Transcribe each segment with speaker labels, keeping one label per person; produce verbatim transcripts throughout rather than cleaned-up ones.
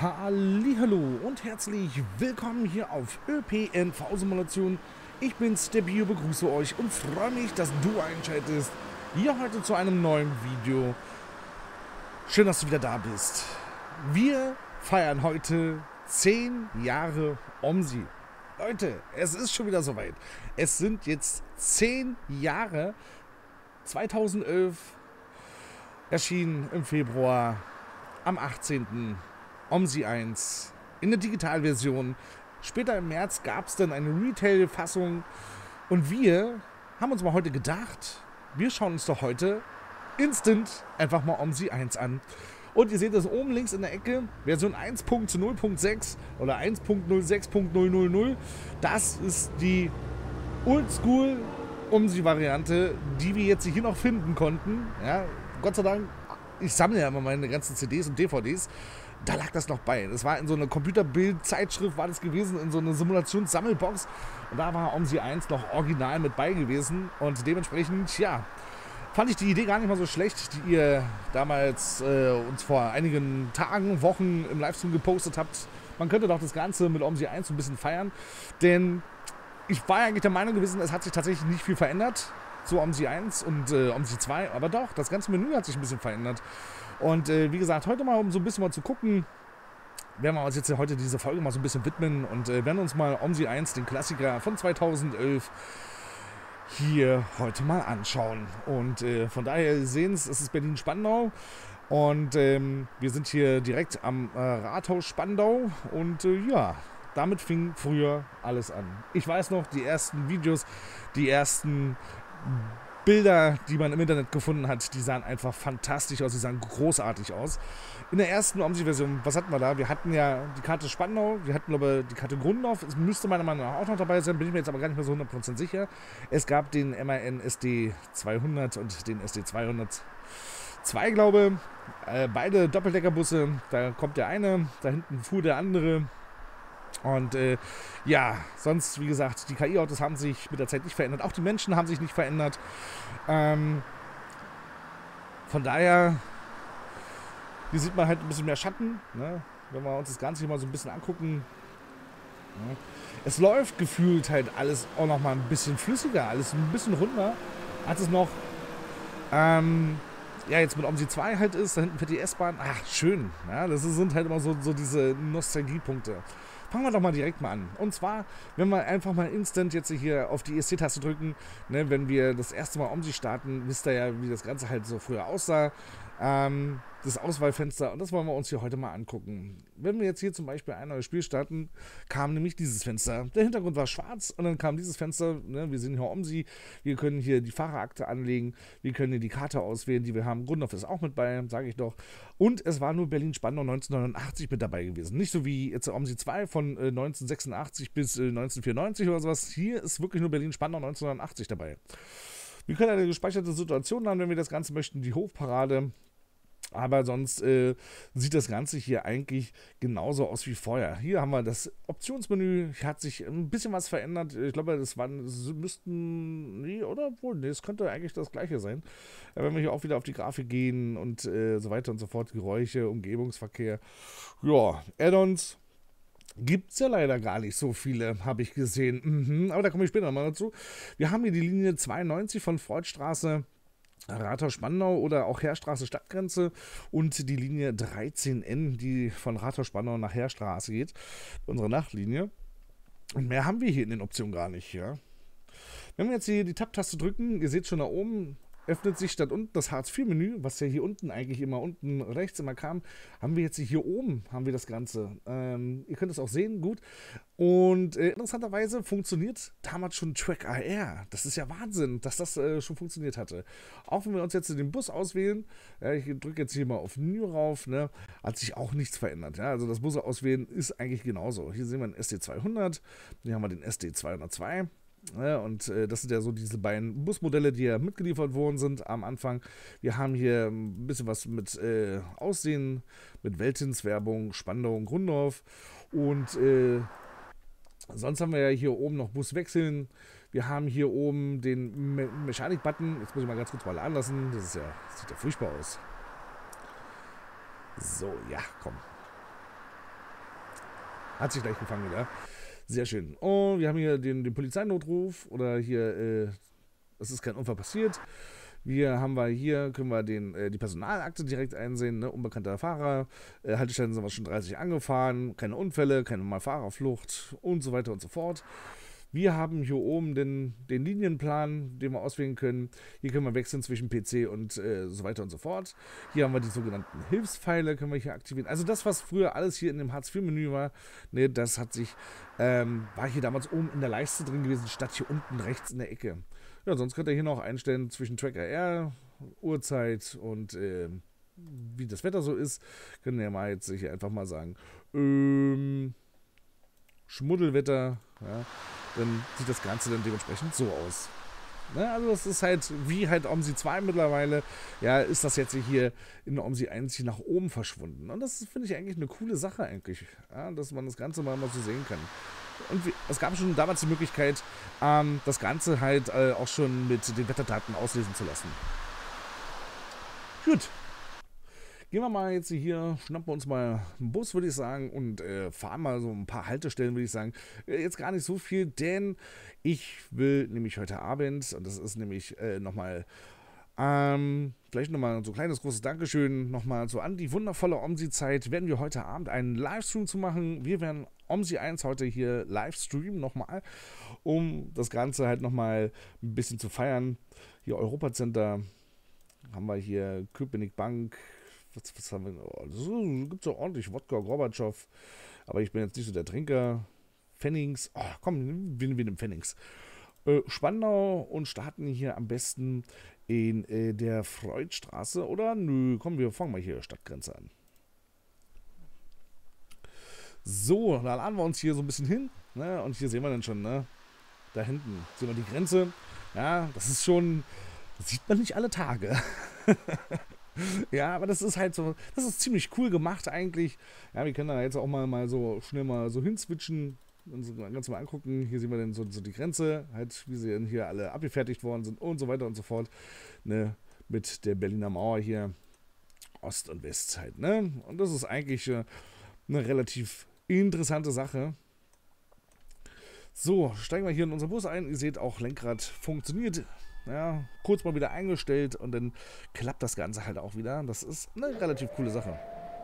Speaker 1: Hallihallo und herzlich willkommen hier auf ÖPNV-Simulation. Ich bin's, der Bio, begrüße euch und freue mich, dass du einschaltest. Hier heute zu einem neuen Video. Schön, dass du wieder da bist. Wir feiern heute zehn Jahre OMSI. Leute, es ist schon wieder soweit. Es sind jetzt zehn Jahre. zweitausendelf erschien im Februar am achtzehnten OMSI eins in der Digitalversion. Später im März gab es dann eine Retail-Fassung. Und wir haben uns mal heute gedacht, wir schauen uns doch heute instant einfach mal OMSI eins an. Und ihr seht das oben links in der Ecke, Version eins Punkt null Punkt sechs oder eins Punkt null sechs Punkt null null null. Das ist die Oldschool OMSI-Variante, die wir jetzt hier noch finden konnten. Ja, Gott sei Dank, ich sammle ja immer meine ganzen C Ds und D V Ds. Da lag das noch bei. Das war in so einer Computerbild-Zeitschrift, war das gewesen, in so einer Simulationssammelbox. Und da war OMSI eins noch original mit bei gewesen. Und dementsprechend, ja, fand ich die Idee gar nicht mal so schlecht, die ihr damals äh, uns vor einigen Tagen, Wochen im Livestream gepostet habt. Man könnte doch das Ganze mit OMSI eins ein bisschen feiern. Denn ich war eigentlich der Meinung gewesen, es hat sich tatsächlich nicht viel verändert zu OMSI eins und äh, OMSI zwei. Aber doch, das ganze Menü hat sich ein bisschen verändert. Und äh, wie gesagt, heute mal, um so ein bisschen mal zu gucken, werden wir uns jetzt heute diese Folge mal so ein bisschen widmen und äh, werden uns mal OMSI eins, den Klassiker von zweitausendelf, hier heute mal anschauen. Und äh, von daher, Sie sehen es, es ist Berlin-Spandau und ähm, wir sind hier direkt am äh, Rathaus Spandau und äh, ja, damit fing früher alles an. Ich weiß noch, die ersten Videos, die ersten Bilder, die man im Internet gefunden hat, die sahen einfach fantastisch aus, die sahen großartig aus. In der ersten OMSI-Version, was hatten wir da? Wir hatten ja die Karte Spandau, wir hatten, glaube ich, die Karte Grundorf. Es müsste meiner Meinung nach auch noch dabei sein, bin ich mir jetzt aber gar nicht mehr so hundert Prozent sicher. Es gab den M A N S D zweihundert und den S D zweihundertzwei, glaube ich. Äh, beide Doppeldeckerbusse, da kommt der eine, da hinten fuhr der andere. Und äh, ja, sonst, wie gesagt, die K I-Autos haben sich mit der Zeit nicht verändert. Auch die Menschen haben sich nicht verändert. Ähm, von daher, hier sieht man halt ein bisschen mehr Schatten, ne? Wenn wir uns das Ganze hier mal so ein bisschen angucken. Ne? Es läuft gefühlt halt alles auch noch mal ein bisschen flüssiger, alles ein bisschen runder, als es noch ähm, ja, jetzt mit OMSI zwei halt ist. Da hinten fährt die S-Bahn. Ach, schön. Ja, das sind halt immer so, so diese Nostalgiepunkte. Fangen wir doch mal direkt mal an. Und zwar, wenn wir einfach mal instant jetzt hier auf die E S C-Taste drücken, ne, wenn wir das erste Mal OMSI starten, wisst ihr ja, wie das Ganze halt so früher aussah. Ähm, das Auswahlfenster, und das wollen wir uns hier heute mal angucken. Wenn wir jetzt hier zum Beispiel ein neues Spiel starten, kam nämlich dieses Fenster. Der Hintergrund war schwarz und dann kam dieses Fenster, ne, wir sehen hier OMSI, wir können hier die Fahrerakte anlegen, wir können hier die Karte auswählen, die wir haben. Grundorf ist auch mit bei, sage ich doch. Und es war nur Berlin-Spandau neunzehnhundertneunundachtzig mit dabei gewesen. Nicht so wie jetzt OMSI zwei von äh, neunzehnhundertsechsundachtzig bis äh, neunzehnhundertvierundneunzig oder sowas. Hier ist wirklich nur Berlin-Spandau neunzehnhundertachtzig dabei. Wir können eine gespeicherte Situation haben, wenn wir das Ganze möchten, die Hofparade. Aber sonst äh, sieht das Ganze hier eigentlich genauso aus wie vorher. Hier haben wir das Optionsmenü. Hier hat sich ein bisschen was verändert. Ich glaube, das waren, das müssten, nee, oder wohl, nee, es könnte eigentlich das gleiche sein. Ja, wenn wir hier auch wieder auf die Grafik gehen und äh, so weiter und so fort, Geräusche, Umgebungsverkehr. Ja, Add-ons gibt es ja leider gar nicht so viele, habe ich gesehen. Mhm, aber da komme ich später nochmal dazu. Wir haben hier die Linie zweiundneunzig von Freudstraße, Rathaus Spandau oder auch Heerstraße Stadtgrenze und die Linie dreizehn N, die von Rathaus Spandau nach Heerstraße geht, unsere Nachtlinie. Und mehr haben wir hier in den Optionen gar nicht. Ja. Wenn wir jetzt hier die Tab-Taste drücken, ihr seht schon da oben, öffnet sich statt unten das Hartz vier Menü, was ja hier unten eigentlich immer unten rechts immer kam, haben wir jetzt hier oben, haben wir das Ganze. Ähm, ihr könnt es auch sehen, gut. Und äh, interessanterweise funktioniert damals schon Track A R. Das ist ja Wahnsinn, dass das äh, schon funktioniert hatte. Auch wenn wir uns jetzt den Bus auswählen, ja, ich drücke jetzt hier mal auf Menü rauf, ne, hat sich auch nichts verändert. Ja? Also das Bus auswählen ist eigentlich genauso. Hier sehen wir den S D zweihundert, hier haben wir den S D zweihundertzwei. Ja, und äh, das sind ja so diese beiden Busmodelle, die ja mitgeliefert worden sind am Anfang. Wir haben hier ein bisschen was mit äh, Aussehen, mit Weltins-Werbung, Spandau und Grundorf. Und äh, sonst haben wir ja hier oben noch Bus wechseln. Wir haben hier oben den Me Mechanik-Button. Jetzt muss ich mal ganz kurz mal laden lassen. Das ist ja, das sieht ja furchtbar aus. So, ja, komm. Hat sich gleich gefangen wieder. Sehr schön. Und wir haben hier den, den Polizeinotruf. Oder hier, äh, es ist kein Unfall passiert. Wir haben wir hier, können wir den, äh, die Personalakte direkt einsehen, ne? Unbekannter Fahrer, äh, Haltestellen sind wir schon dreißig angefahren, keine Unfälle, keine mal Fahrerflucht und so weiter und so fort. Wir haben hier oben den, den Linienplan, den wir auswählen können. Hier können wir wechseln zwischen P C und äh, so weiter und so fort. Hier haben wir die sogenannten Hilfspfeile, können wir hier aktivieren. Also das, was früher alles hier in dem Hartz vier Menü war, ne, das hat sich, ähm, war hier damals oben in der Leiste drin gewesen, statt hier unten rechts in der Ecke. Ja, sonst könnt ihr hier noch einstellen zwischen Tracker R, Uhrzeit und äh, wie das Wetter so ist. Können wir mal jetzt hier einfach mal sagen, ähm, Schmuddelwetter, ja, dann sieht das Ganze dann dementsprechend so aus. Ne, also das ist halt wie halt OMSI zwei mittlerweile, ja, ist das jetzt hier in OMSI eins hier nach oben verschwunden. Und das finde ich eigentlich eine coole Sache eigentlich, ja, dass man das Ganze mal, mal so sehen kann. Und wie, es gab schon damals die Möglichkeit, ähm, das Ganze halt äh, auch schon mit den Wetterdaten auslesen zu lassen. Gut. Gehen wir mal jetzt hier, schnappen wir uns mal einen Bus, würde ich sagen, und äh, fahren mal so ein paar Haltestellen, würde ich sagen. Äh, jetzt gar nicht so viel, denn ich will nämlich heute Abend, und das ist nämlich äh, nochmal, ähm, gleich nochmal so ein kleines, großes Dankeschön nochmal so an die wundervolle OMSI-Zeit, werden wir heute Abend einen Livestream zu machen. Wir werden OMSI eins heute hier Livestreamen nochmal, um das Ganze halt nochmal ein bisschen zu feiern. Hier Europacenter, haben wir hier Köpenick Bank. Was, was haben wir? Oh, so, gibt es ja ordentlich Wodka, Gorbatschow. Aber ich bin jetzt nicht so der Trinker. Pfennings. Oh, komm, wir nehmen Pfennings. Äh, Spandau und starten hier am besten in äh, der Freudstraße. Oder nö, komm, wir fangen mal hier Stadtgrenze an. So, da laden wir uns hier so ein bisschen hin. Ne? Und hier sehen wir dann schon, ne? Da hinten sehen wir die Grenze. Ja, das ist schon. Das sieht man nicht alle Tage. Ja, aber das ist halt so, das ist ziemlich cool gemacht eigentlich. Ja, wir können da jetzt auch mal, mal so schnell mal so hinswitchen und so ganz mal angucken. Hier sehen wir dann so, so die Grenze, halt wie sie dann hier alle abgefertigt worden sind und so weiter und so fort. Ne, mit der Berliner Mauer hier, Ost und West halt, ne. Und das ist eigentlich äh, eine relativ interessante Sache. So, steigen wir hier in unseren Bus ein. Ihr seht auch, Lenkrad funktioniert. Ja, kurz mal wieder eingestellt und dann klappt das Ganze halt auch wieder. Das ist eine relativ coole Sache.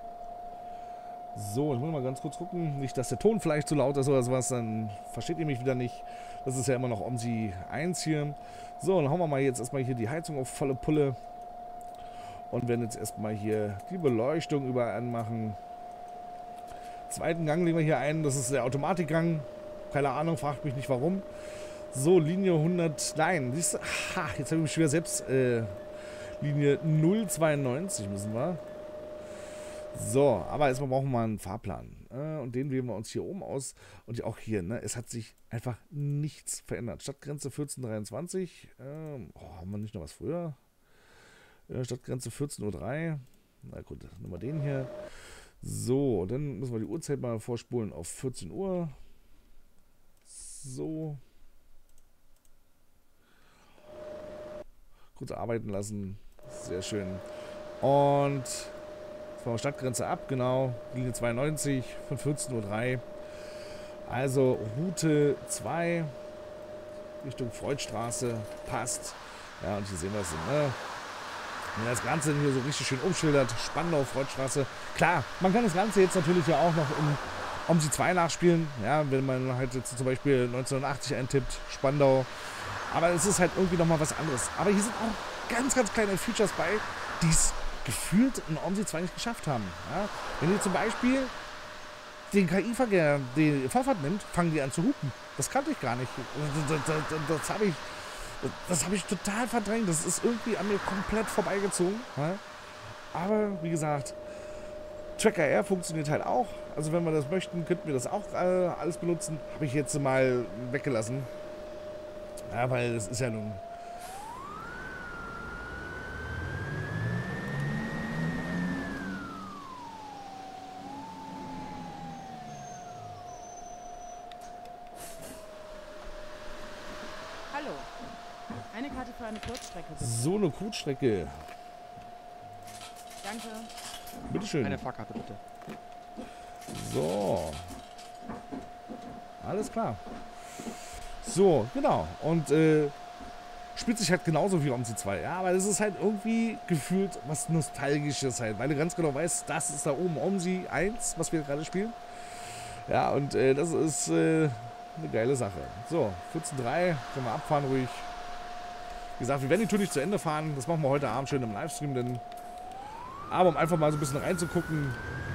Speaker 1: So, ich muss mal ganz kurz gucken. Nicht, dass der Ton vielleicht zu laut ist oder sowas, dann versteht ihr mich wieder nicht. Das ist ja immer noch OMSI eins hier. So, dann hauen wir mal jetzt erstmal hier die Heizung auf volle Pulle. Und werden jetzt erstmal hier die Beleuchtung überall anmachen. Zweiten Gang legen wir hier ein. Das ist der Automatikgang. Keine Ahnung, fragt mich nicht warum. So, Linie hundert, nein, siehst du, ha, jetzt habe ich mich schwer selbst, äh, Linie null zweiundneunzig müssen wir. So, aber erstmal brauchen wir mal einen Fahrplan. Äh, und den wählen wir uns hier oben aus. Und auch hier, ne, es hat sich einfach nichts verändert. Stadtgrenze vierzehn Uhr dreiundzwanzig, ähm, oh, haben wir nicht noch was früher? Äh, Stadtgrenze vierzehn Uhr drei, na gut, nehmen wir den hier. So, dann müssen wir die Uhrzeit mal vorspulen auf vierzehn Uhr. So. Kurz arbeiten lassen. Sehr schön. Und von der Stadtgrenze ab, genau. Linie zweiundneunzig von vierzehn Uhr drei. Also Route zwei Richtung Freudstraße. Passt. Ja, und hier sehen wir es. Ne? Wenn das Ganze hier so richtig schön umschildert. Spandau, Freudstraße. Klar, man kann das Ganze jetzt natürlich ja auch noch im OMSI zwei nachspielen. Ja, wenn man halt jetzt zum Beispiel neunzehnhundertachtzig eintippt. Spandau. Aber es ist halt irgendwie nochmal was anderes. Aber hier sind auch ganz, ganz kleine Features bei, die es gefühlt in OMSI zwei nicht geschafft haben. Ja? Wenn ihr zum Beispiel den K I-Verkehr, die Vorfahrt nimmt, fangen die an zu hupen. Das kannte ich gar nicht. Das, das, das, das habe ich, das hab ich total verdrängt. Das ist irgendwie an mir komplett vorbeigezogen. Ja? Aber wie gesagt, Tracker R funktioniert halt auch. Also wenn wir das möchten, könnten wir das auch äh, alles benutzen. Habe ich jetzt mal weggelassen. Ja, weil es ist ja nun...
Speaker 2: Hallo. Eine Karte für eine Kurzstrecke. Bitte.
Speaker 1: So eine Kurzstrecke.
Speaker 2: Danke.
Speaker 1: Bitteschön.
Speaker 3: Eine Fahrkarte bitte.
Speaker 1: So. Alles klar. So, genau. Und äh, spielt sich halt genauso wie OMSI zwei. Ja, aber es ist halt irgendwie gefühlt was Nostalgisches halt, weil du ganz genau weißt, das ist da oben OMSI eins, was wir gerade spielen. Ja, und äh, das ist äh, eine geile Sache. So, vierzehn drei, können wir abfahren ruhig. Wie gesagt, wir werden die Tour nicht zu Ende fahren. Das machen wir heute Abend schön im Livestream, denn aber um einfach mal so ein bisschen reinzugucken.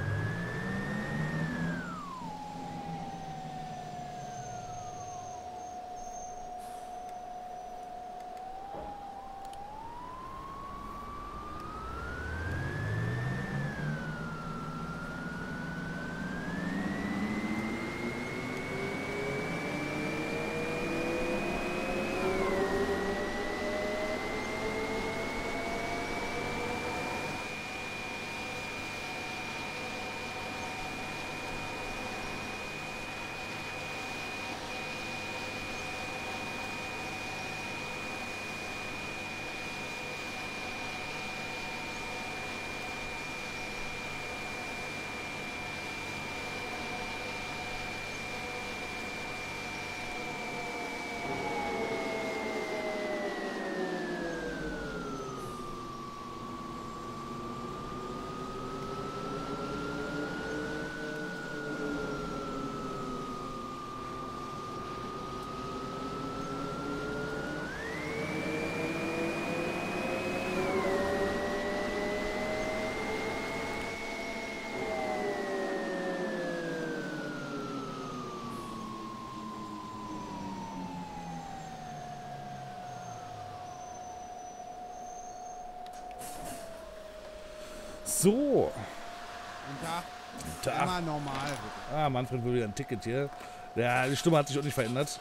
Speaker 1: So.
Speaker 3: Guten Tag.
Speaker 1: Tag.
Speaker 3: Immer normal.
Speaker 1: Ah, Manfred will wieder ein Ticket hier. Ja, die Stimme hat sich auch nicht verändert.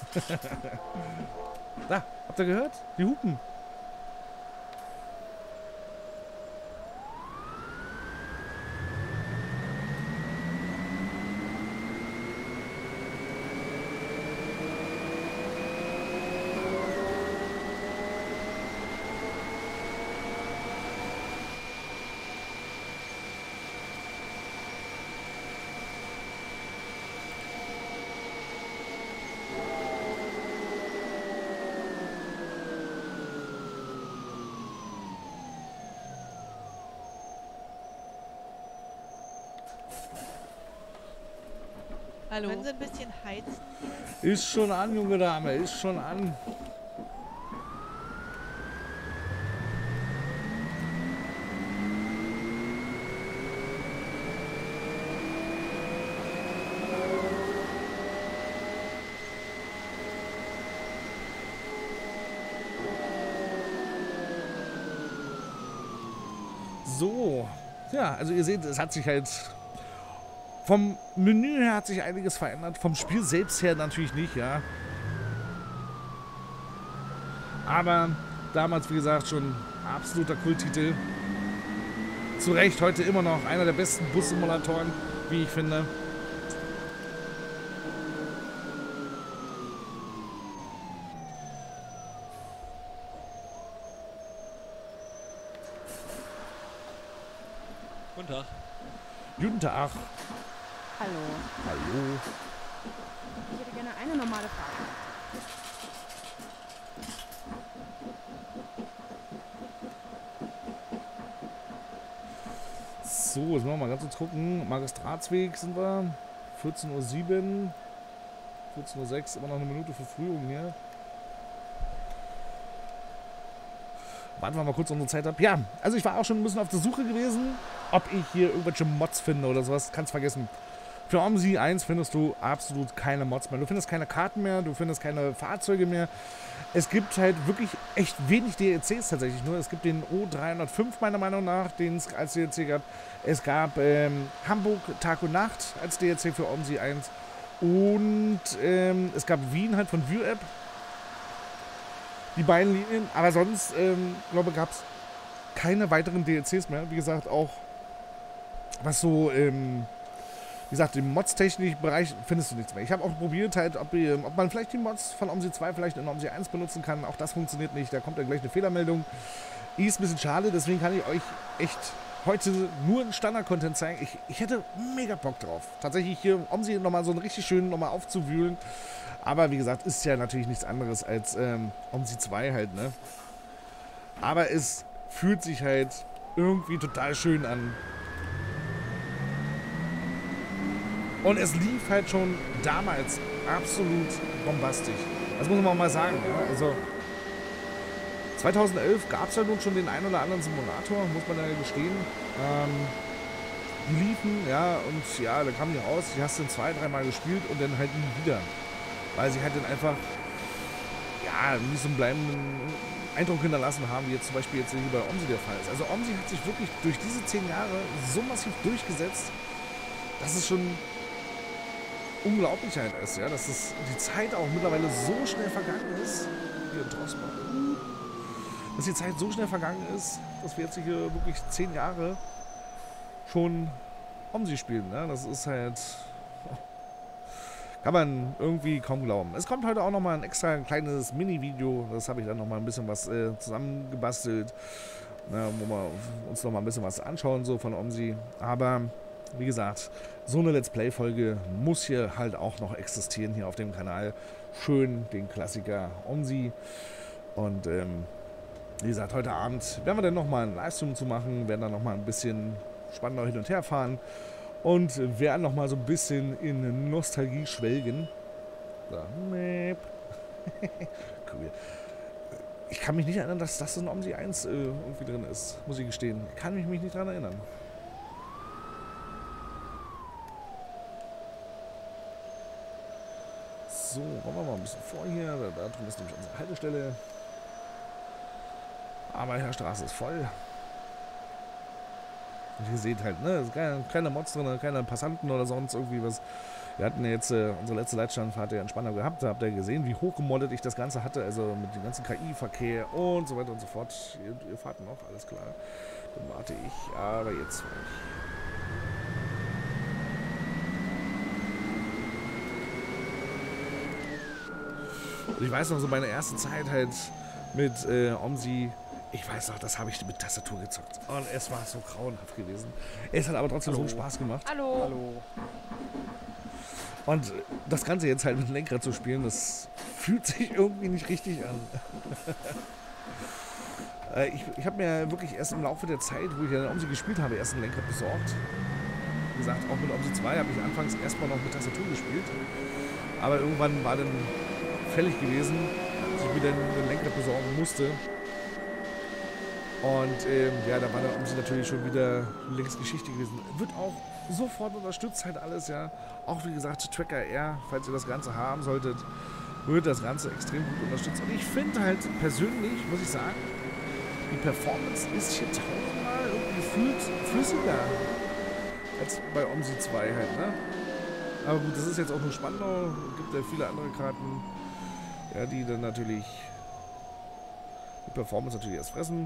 Speaker 1: Da, habt ihr gehört? Die Hupen.
Speaker 4: Hallo. Können Sie ein bisschen heizen?
Speaker 1: Ist schon an, junge Dame, ist schon an. So, ja, also ihr seht, es hat sich halt vom Menü her hat sich einiges verändert, vom Spiel selbst her natürlich nicht, ja. Aber damals, wie gesagt, schon absoluter Kulttitel. Zu Recht heute immer noch einer der besten Bus-Simulatoren, wie ich finde.
Speaker 5: Guten Tag.
Speaker 1: Guten Tag.
Speaker 2: Hallo.
Speaker 1: Hallo.
Speaker 2: Ich hätte gerne eine normale Frage.
Speaker 1: So, jetzt machen wir mal ganz kurz gucken. Magistratsweg sind wir. vierzehn Uhr sieben. vierzehn Uhr sechs, immer noch eine Minute Verfrühung hier. Warten wir mal kurz unsere Zeit ab. Ja, also ich war auch schon ein bisschen auf der Suche gewesen, ob ich hier irgendwelche Mods finde oder sowas. Kannst vergessen. Für OMSI eins findest du absolut keine Mods mehr. Du findest keine Karten mehr, du findest keine Fahrzeuge mehr. Es gibt halt wirklich echt wenig D L Cs tatsächlich nur. Es gibt den O dreihundertfünf meiner Meinung nach, den es als D L C gab. Es gab ähm, Hamburg Tag und Nacht als D L C für OMSI eins. Und ähm, es gab Wien halt von View App. Die beiden Linien. Aber sonst, ähm, glaube ich, gab es keine weiteren D L Cs mehr. Wie gesagt, auch was so, ähm, wie gesagt, im Mods-technischen Bereich findest du nichts mehr. Ich habe auch probiert, halt, ob, ob man vielleicht die Mods von OMSI zwei vielleicht in OMSI eins benutzen kann. Auch das funktioniert nicht. Da kommt ja gleich eine Fehlermeldung. Ist ein bisschen schade, deswegen kann ich euch echt heute nur einen Standard-Content zeigen. Ich, ich hätte mega Bock drauf. Tatsächlich hier, um sie nochmal so einen richtig schönen nochmal aufzuwühlen. Aber wie gesagt, ist ja natürlich nichts anderes als ähm, OMSI zwei halt, ne? Aber es fühlt sich halt irgendwie total schön an. Und es lief halt schon damals absolut bombastisch. Das muss man mal sagen, ja? Also zweitausendelf gab es ja nun schon den einen oder anderen Simulator, muss man ja gestehen. Ähm, die liefen, ja, und ja, da kamen die raus, die hast du zwei, dreimal gespielt und dann halt nie wieder. Weil sie halt dann einfach, ja, nicht so einen bleibenden Eindruck hinterlassen haben, wie jetzt zum Beispiel jetzt hier bei OMSI der Fall ist. Also OMSI hat sich wirklich durch diese zehn Jahre so massiv durchgesetzt, dass es schon unglaublich halt ist, ja, dass es die Zeit auch mittlerweile so schnell vergangen ist, hier in Drossbach, dass die Zeit so schnell vergangen ist, dass wir jetzt hier wirklich zehn Jahre schon OMSI spielen, ne? Das ist halt, kann man irgendwie kaum glauben. Es kommt heute auch nochmal ein extra kleines Mini-Video, das habe ich dann nochmal ein bisschen was äh, zusammengebastelt, ne, wo wir uns nochmal ein bisschen was anschauen so von OMSI, aber wie gesagt, so eine Let's Play-Folge muss hier halt auch noch existieren hier auf dem Kanal. Schön den Klassiker OMSI. Und ähm, wie gesagt, heute Abend werden wir dann nochmal einen Livestream zu machen, werden dann nochmal ein bisschen spannender hin und her fahren und werden nochmal so ein bisschen in Nostalgie schwelgen. So. Cool. Ich kann mich nicht erinnern, dass das in OMSI eins äh, irgendwie drin ist, muss ich gestehen. Ich kann mich nicht daran erinnern. So, wollen wir mal ein bisschen vor hier. Da, da drüben ist nämlich unsere Haltestelle. Aber die Straße ist voll. Und ihr seht halt, ne, keine, keine Mods drin, keine Passanten oder sonst irgendwie was. Wir hatten ja jetzt äh, unsere letzte Leitstandfahrt ja in Spandau gehabt. Da habt ihr gesehen, wie hochgemoddet ich das Ganze hatte. Also mit dem ganzen K I-Verkehr und so weiter und so fort. Ihr, ihr fahrt noch, alles klar. Dann warte ich. Aber jetzt fahre ich. Und ich weiß noch, so meine erste Zeit halt mit äh, OMSI, ich weiß noch, das habe ich mit Tastatur gezockt. Und es war so grauenhaft gewesen. Es hat aber trotzdem Hallo. so einen Spaß gemacht.
Speaker 2: Hallo.
Speaker 3: Hallo.
Speaker 1: Und das Ganze jetzt halt mit dem Lenkrad zu spielen, das fühlt sich irgendwie nicht richtig an. äh, ich ich habe mir wirklich erst im Laufe der Zeit, wo ich ja OMSI gespielt habe, erst ein Lenkrad besorgt. Wie gesagt, auch mit OMSI zwei habe ich anfangs erstmal noch mit Tastatur gespielt. Aber irgendwann war dann fällig gewesen, dass ich mir dann ein Lenkrad besorgen musste. Und ähm, ja, da war dann OMSI natürlich schon wieder längst Geschichte gewesen. Wird auch sofort unterstützt halt alles, ja. Auch wie gesagt, Tracker R, falls ihr das Ganze haben solltet, wird das Ganze extrem gut unterstützt. Und ich finde halt persönlich, muss ich sagen, die Performance ist hier tausendmal irgendwie gefühlt flüssiger als bei OMSI zwei halt, ne? Aber gut, das ist jetzt auch nur Spandau, es gibt ja viele andere Karten, ja, die dann natürlich die Performance natürlich erst fressen.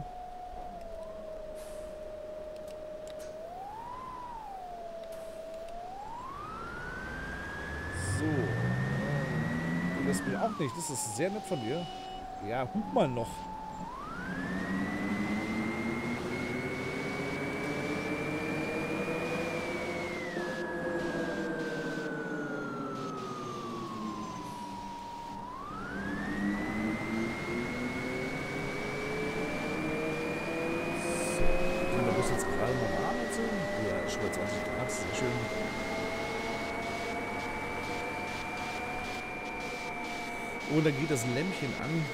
Speaker 1: So. Du lässt mich auch nicht, das ist sehr nett von dir. Ja, hub mal noch. zwanzig Grad, sehr schön. Und da geht das Lämpchen an.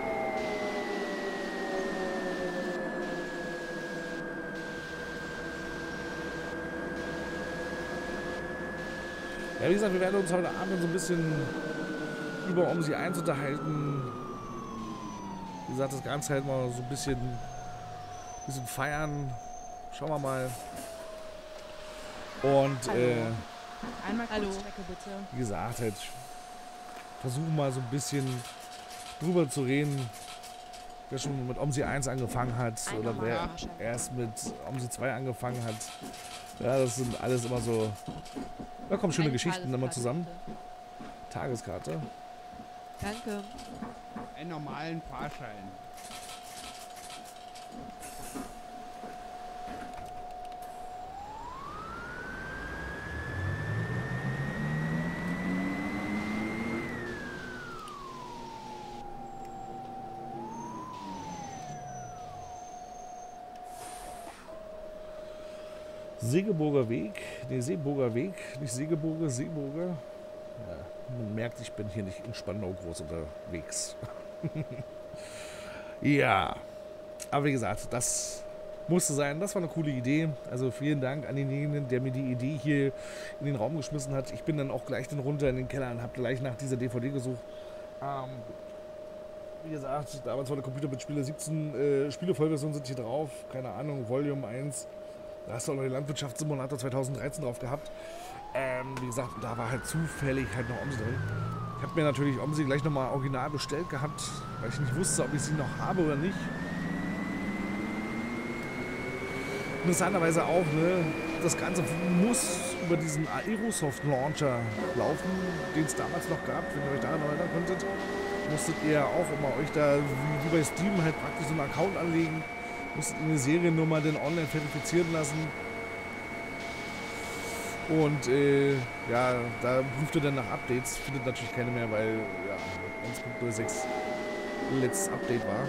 Speaker 1: Ja, wie gesagt, wir werden uns heute Abend so ein bisschen über OMSI eins unterhalten. Wie gesagt, das Ganze halt mal so ein bisschen, bisschen feiern. Schauen wir mal. Und
Speaker 2: Hallo.
Speaker 1: äh,
Speaker 2: Einmal kurz Strecke, bitte.
Speaker 1: Wie gesagt, halt versuchen mal so ein bisschen drüber zu reden, wer schon mit OMSI eins angefangen hat
Speaker 2: Ein
Speaker 1: oder wer
Speaker 2: Fahrschein.
Speaker 1: erst mit OMSI zwei angefangen hat. Ja, das sind alles immer so, da kommen schöne
Speaker 4: Eine
Speaker 1: Geschichten immer
Speaker 4: Tageskarte,
Speaker 1: zusammen.
Speaker 4: bitte.
Speaker 1: Tageskarte.
Speaker 4: Danke.
Speaker 3: Einen normalen Fahrschein.
Speaker 1: Segeburger Weg, ne, Seeburger Weg, nicht Segeburger, Seeburger. Ja, man merkt, ich bin hier nicht in Spandau groß unterwegs. Ja, aber wie gesagt, das musste sein. Das war eine coole Idee. Also vielen Dank an denjenigen, der mir die Idee hier in den Raum geschmissen hat. Ich bin dann auch gleich dann runter in den Keller und habe gleich nach dieser D V D gesucht. Ähm, wie gesagt, damals war der Computer mit Spiele siebzehn äh, Spiele-Vollversion sind hier drauf. Keine Ahnung, Volume eins. Da hast du auch noch den Landwirtschaftssimulator zweitausenddreizehn drauf gehabt. Ähm, wie gesagt, da war halt zufällig halt noch Omsi drin. Ich habe mir natürlich Omsi gleich nochmal original bestellt gehabt, weil ich nicht wusste, ob ich sie noch habe oder nicht. Interessanterweise auch, ne, das Ganze muss über diesen Aerosoft Launcher laufen, den es damals noch gab, wenn ihr euch daran erinnern könntet. Musstet ihr auch immer euch da, wie, wie bei Steam, halt praktisch so einen Account anlegen. Musstet eine Seriennummer dann online verifizieren lassen. Und äh, ja, da prüft ihr dann nach Updates. Findet natürlich keine mehr, weil ja, eins Punkt null sechs letztes Update war.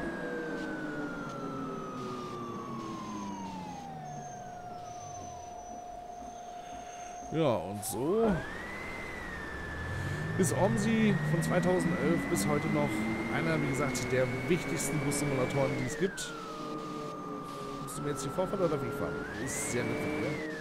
Speaker 1: Ja, und so ist Omsi von zweitausendelf bis heute noch einer, wie gesagt, der wichtigsten Bussimulatoren, die es gibt. Musst du mir jetzt die Vorfahrt oder wie fahren? Ist sehr nett von dir.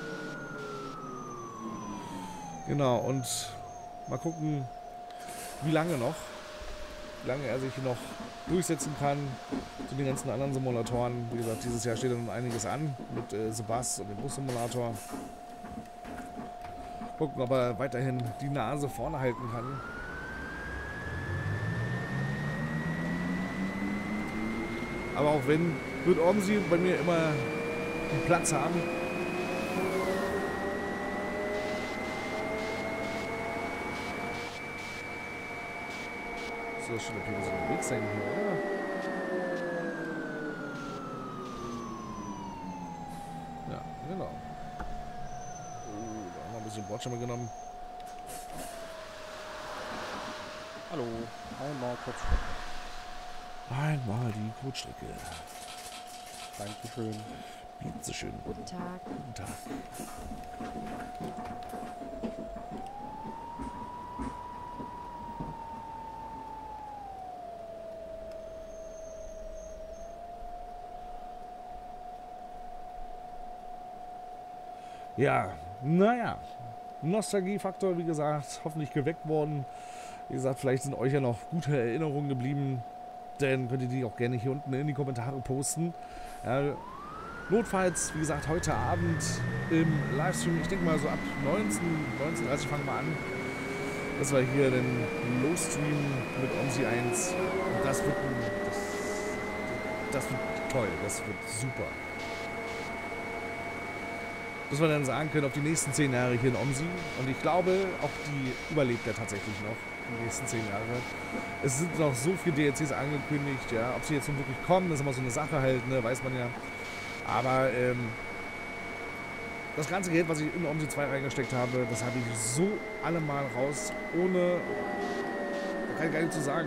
Speaker 1: Genau, und mal gucken, wie lange noch, wie lange er sich noch durchsetzen kann zu den ganzen anderen Simulatoren. Wie gesagt, dieses Jahr steht dann einiges an mit äh, Sebas und dem Bussimulator. Gucken, ob er weiterhin die Nase vorne halten kann. Aber auch wenn, wird Omsi bei mir immer einen Platz haben. So, schon ein bisschen unterwegs sein hier, oder? Ja, genau. Oh, da haben wir ein bisschen Bordschirme genommen.
Speaker 5: Hallo, einmal Kurzstrecke.
Speaker 1: Einmal die Kurzstrecke.
Speaker 5: Dankeschön.
Speaker 1: Bitteschön.
Speaker 4: Guten Tag.
Speaker 1: Guten Tag. Ja, naja, Nostalgiefaktor, wie gesagt, hoffentlich geweckt worden. Wie gesagt, vielleicht sind euch ja noch gute Erinnerungen geblieben, dann könnt ihr die auch gerne hier unten in die Kommentare posten. Ja, notfalls, wie gesagt, heute Abend im Livestream, ich denke mal so ab neunzehn, neunzehn Uhr dreißig fangen wir an. Das war hier den Low-Stream mit Omsi eins. Und das wird, ein, das, das wird toll, das wird super. Dass wir dann sagen können, auf die nächsten zehn Jahre hier in Omsi. Und ich glaube, auch die überlebt ja tatsächlich noch, die nächsten zehn Jahre. Es sind noch so viele D L Cs angekündigt, ja. Ob sie jetzt nun wirklich kommen, das ist immer so eine Sache halt, ne, weiß man ja. Aber ähm, das ganze Geld, was ich in Omsi zwei reingesteckt habe, das habe ich so allemal raus, ohne, da kann ich gar nicht zu sagen.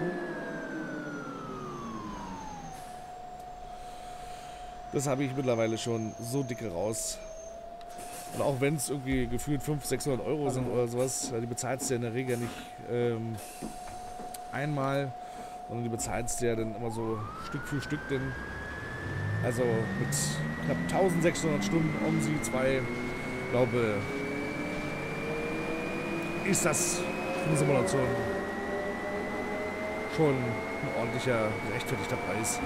Speaker 1: Das habe ich mittlerweile schon so dicke raus. Und auch wenn es irgendwie gefühlt fünfhundert, sechshundert Euro sind oder sowas, die bezahlst du ja in der Regel nicht ähm, einmal, sondern die bezahlst du ja dann immer so Stück für Stück. Denn, also mit knapp eintausendsechshundert Stunden Omsi zwei, glaube ist das für eine Simulation schon ein ordentlicher, gerechtfertigter Preis.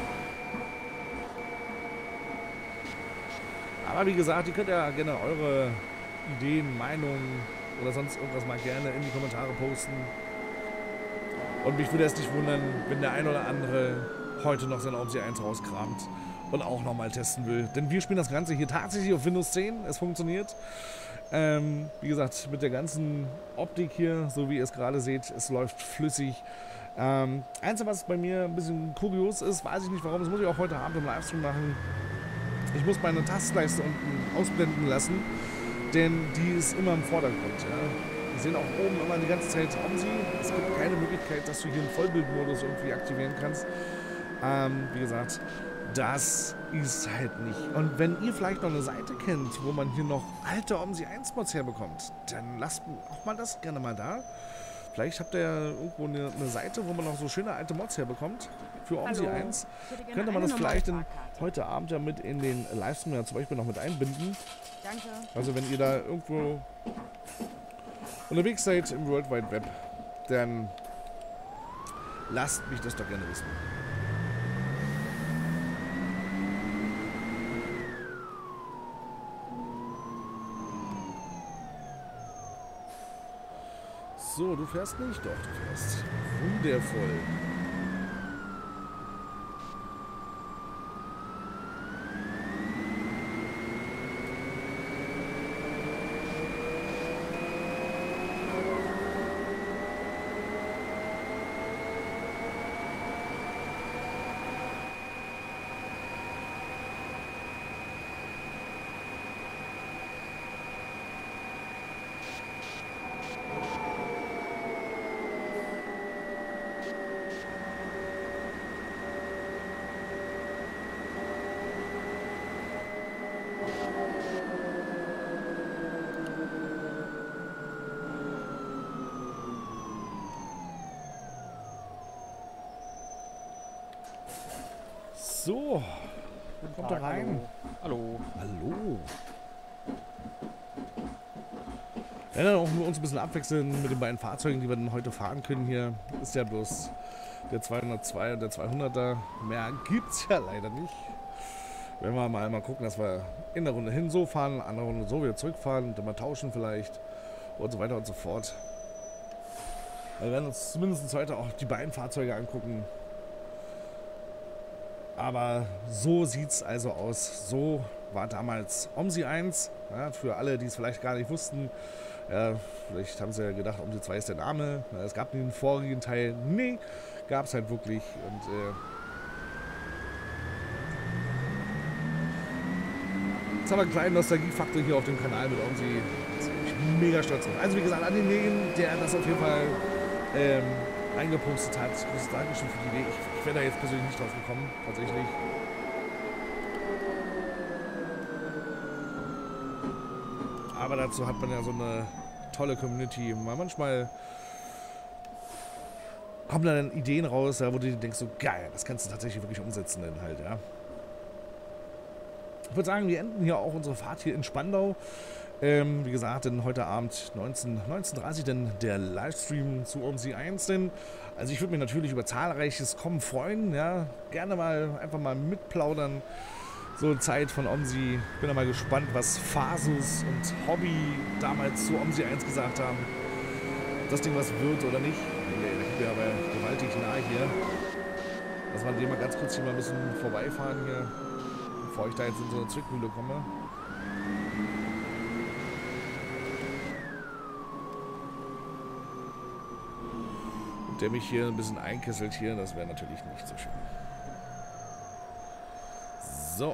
Speaker 1: Aber wie gesagt, ihr könnt ja gerne eure Ideen, Meinungen oder sonst irgendwas mal gerne in die Kommentare posten. Und mich würde es nicht wundern, wenn der ein oder andere heute noch sein Omsi eins rauskramt und auch nochmal testen will. Denn wir spielen das Ganze hier tatsächlich auf Windows zehn. Es funktioniert. Ähm, wie gesagt, mit der ganzen Optik hier, so wie ihr es gerade seht, es läuft flüssig. Ähm, Einzige, was bei mir ein bisschen kurios ist, weiß ich nicht warum, das muss ich auch heute Abend im Livestream machen. Ich muss meine Tastenleiste unten ausblenden lassen, denn die ist immer im Vordergrund. Ja. Wir sehen auch oben immer die ganze Zeit Omsi. Es gibt keine Möglichkeit, dass du hier einen Vollbildmodus irgendwie aktivieren kannst. Ähm, wie gesagt, das ist halt nicht. Und wenn ihr vielleicht noch eine Seite kennt, wo man hier noch alte OMSI eins Mods herbekommt, dann lasst auch mal das gerne mal da. Vielleicht habt ihr ja irgendwo eine, eine Seite, wo man noch so schöne alte Mods herbekommt für OMSI eins. Könnte man das vielleicht in, heute Abend ja mit in den Livestream ja zum Beispiel noch mit einbinden.
Speaker 2: Danke.
Speaker 1: Also wenn ihr da irgendwo unterwegs seid im World Wide Web, dann lasst mich das doch gerne wissen. So, du fährst nicht? Doch, du fährst. Wundervoll. So, kommt da rein.
Speaker 5: Hallo.
Speaker 1: Hallo. Wir werden auch uns ein bisschen abwechseln mit den beiden Fahrzeugen, die wir dann heute fahren können hier. Ist ja bloß der zweihundertzwei und der zweihunderter. Mehr gibt's ja leider nicht. Wenn wir mal, mal gucken, dass wir in der Runde hin so fahren, in der anderen Runde so wieder zurückfahren und dann mal tauschen vielleicht und so weiter und so fort. Wir werden uns zumindest heute auch die beiden Fahrzeuge angucken. Aber so sieht es also aus. So war damals OMSI eins. Ja, für alle, die es vielleicht gar nicht wussten. Ja, vielleicht haben sie ja gedacht, OMSI zwei ist der Name. Ja, es gab den vorigen Teil. Nee, gab es halt wirklich. Und äh, jetzt haben wir einen kleinen Nostalgiefaktor hier auf dem Kanal mit OMSI. Da bin ich mega stolz drauf. Also wie gesagt, an denjenigen, der das auf jeden Fall ähm, reingepostet hat. Großes Dankeschön für die Idee. Ich, ich wäre da jetzt persönlich nicht drauf gekommen, tatsächlich. Aber dazu hat man ja so eine tolle Community. Manchmal kommen dann Ideen raus, ja, wo du denkst, so geil, das kannst du tatsächlich wirklich umsetzen dann halt, ja. Ich würde sagen, wir enden hier auch unsere Fahrt hier in Spandau. Ähm, wie gesagt, denn heute Abend neunzehn Uhr dreißig dann der Livestream zu OMSI eins. Denn. Also ich würde mich natürlich über zahlreiches Kommen freuen. Ja? Gerne mal einfach mal mitplaudern. So Zeit von OMSI. Bin da mal gespannt, was Fasus und Hobby damals zu OMSI eins gesagt haben. Ob das Ding was wird oder nicht. Nee, da sind wir aber gewaltig nah hier. Lass mal den mal ganz kurz hier mal ein bisschen vorbeifahren hier. Bevor ich da jetzt in so eine Zwickmühle komme. Der mich hier ein bisschen einkesselt hier, das wäre natürlich nicht so schön. So.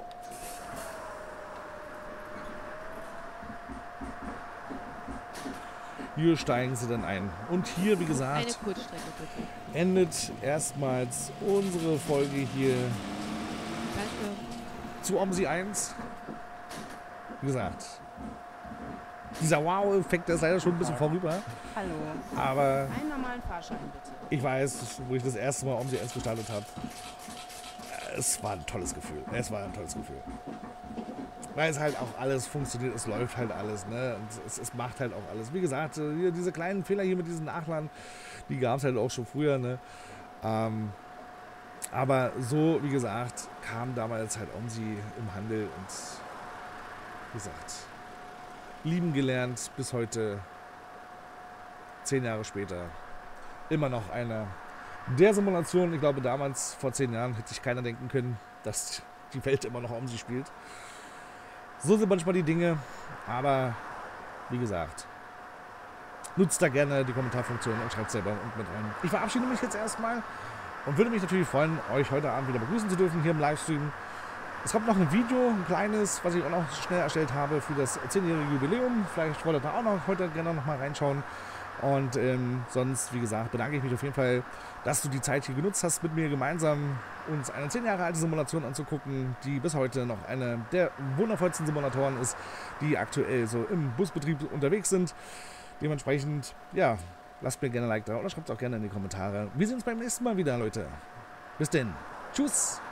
Speaker 1: Hier steigen sie dann ein. Und hier, wie gesagt,
Speaker 4: Eine Kurzstrecke bitte.
Speaker 1: endet erstmals unsere Folge hier
Speaker 4: Danke.
Speaker 1: zu OMSI eins. Wie gesagt, dieser Wow-Effekt, der ist leider schon ein bisschen vorüber.
Speaker 2: Hallo.
Speaker 1: Aber
Speaker 2: Einen normalen Fahrschein bitte.
Speaker 1: ich weiß, wo ich das erste Mal OMSI eins gestartet habe, es war ein tolles Gefühl. Es war ein tolles Gefühl. Weil es halt auch alles funktioniert, es läuft halt alles, ne? Und es, es macht halt auch alles. Wie gesagt, hier diese kleinen Fehler hier mit diesen Nachladen, die gab es halt auch schon früher, ne? Ähm, aber so, wie gesagt, kam damals halt OMSI im Handel und wie gesagt, lieben gelernt bis heute, zehn Jahre später, immer noch einer der Simulationen. Ich glaube, damals, vor zehn Jahren, hätte sich keiner denken können, dass die Welt immer noch OMSI spielt. So sind manchmal die Dinge, aber wie gesagt, nutzt da gerne die Kommentarfunktion und schreibt selber und mit rein. Ich verabschiede mich jetzt erstmal und würde mich natürlich freuen, euch heute Abend wieder begrüßen zu dürfen hier im Livestream. Es kommt noch ein Video, ein kleines, was ich auch noch schnell erstellt habe für das zehnjährige Jubiläum. Vielleicht wollt ihr da auch noch heute gerne noch mal reinschauen. Und ähm, sonst, wie gesagt, bedanke ich mich auf jeden Fall, dass du die Zeit hier genutzt hast, mit mir gemeinsam uns eine zehn Jahre alte Simulation anzugucken, die bis heute noch eine der wundervollsten Simulatoren ist, die aktuell so im Busbetrieb unterwegs sind. Dementsprechend, ja, lasst mir gerne ein Like da oder schreibt es auch gerne in die Kommentare. Wir sehen uns beim nächsten Mal wieder, Leute. Bis denn. Tschüss.